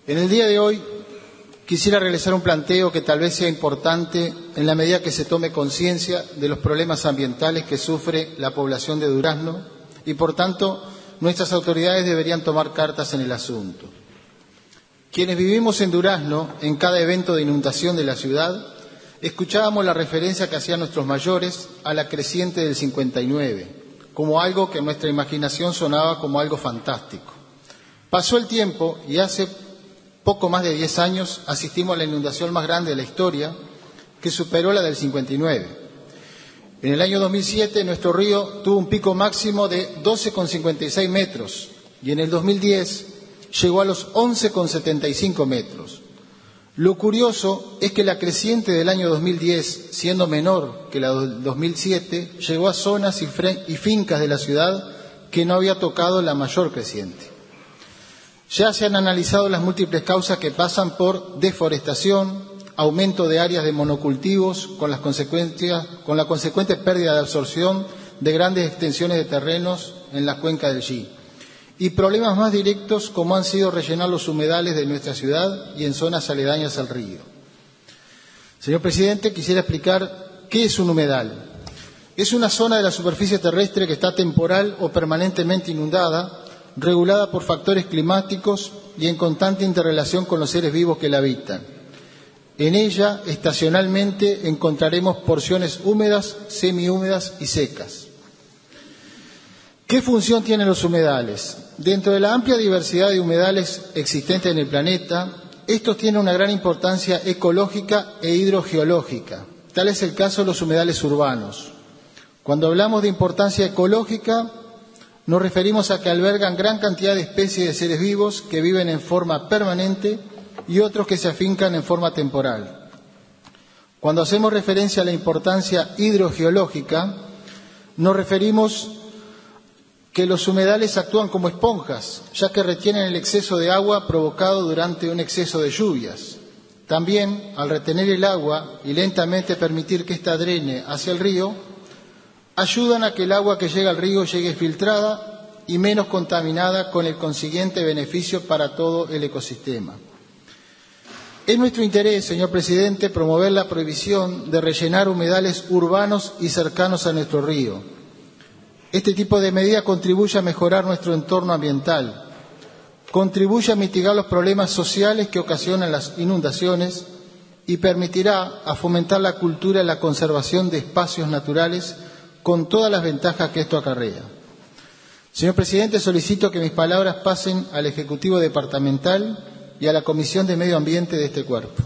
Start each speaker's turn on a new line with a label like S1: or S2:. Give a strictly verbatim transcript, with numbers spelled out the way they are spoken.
S1: En el día de hoy quisiera realizar un planteo que tal vez sea importante en la medida que se tome conciencia de los problemas ambientales que sufre la población de Durazno y, por tanto, nuestras autoridades deberían tomar cartas en el asunto. Quienes vivimos en Durazno, en cada evento de inundación de la ciudad, escuchábamos la referencia que hacían nuestros mayores a la creciente del cincuenta y nueve, como algo que en nuestra imaginación sonaba como algo fantástico. Pasó el tiempo y hace poco más de diez años asistimos a la inundación más grande de la historia, que superó la del cincuenta y nueve. En el año dos mil siete nuestro río tuvo un pico máximo de doce coma cincuenta y seis metros y en el dos mil diez llegó a los once coma setenta y cinco metros. Lo curioso es que la creciente del año dos mil diez, siendo menor que la del dos mil siete, llegó a zonas y, y fincas de la ciudad que no había tocado la mayor creciente. Ya se han analizado las múltiples causas que pasan por deforestación, aumento de áreas de monocultivos con, las consecuencias, con la consecuente pérdida de absorción de grandes extensiones de terrenos en la cuenca del Xi, y problemas más directos como han sido rellenar los humedales de nuestra ciudad y en zonas aledañas al río. Señor presidente, quisiera explicar qué es un humedal. Es una zona de la superficie terrestre que está temporal o permanentemente inundada, regulada por factores climáticos y en constante interrelación con los seres vivos que la habitan. En ella, estacionalmente, encontraremos porciones húmedas, semihúmedas y secas. ¿Qué función tienen los humedales? Dentro de la amplia diversidad de humedales existentes en el planeta, estos tienen una gran importancia ecológica e hidrogeológica. Tal es el caso de los humedales urbanos. Cuando hablamos de importancia ecológica, nos referimos a que albergan gran cantidad de especies de seres vivos que viven en forma permanente y otros que se afincan en forma temporal. Cuando hacemos referencia a la importancia hidrogeológica, nos referimos que los humedales actúan como esponjas, ya que retienen el exceso de agua provocado durante un exceso de lluvias. También, al retener el agua y lentamente permitir que ésta drene hacia el río, ayudan a que el agua que llega al río llegue filtrada y menos contaminada, con el consiguiente beneficio para todo el ecosistema. Es nuestro interés, señor presidente, promover la prohibición de rellenar humedales urbanos y cercanos a nuestro río. Este tipo de medida contribuye a mejorar nuestro entorno ambiental, contribuye a mitigar los problemas sociales que ocasionan las inundaciones y permitirá a fomentar la cultura y la conservación de espacios naturales con todas las ventajas que esto acarrea. Señor presidente, solicito que mis palabras pasen al Ejecutivo Departamental y a la Comisión de Medio Ambiente de este cuerpo.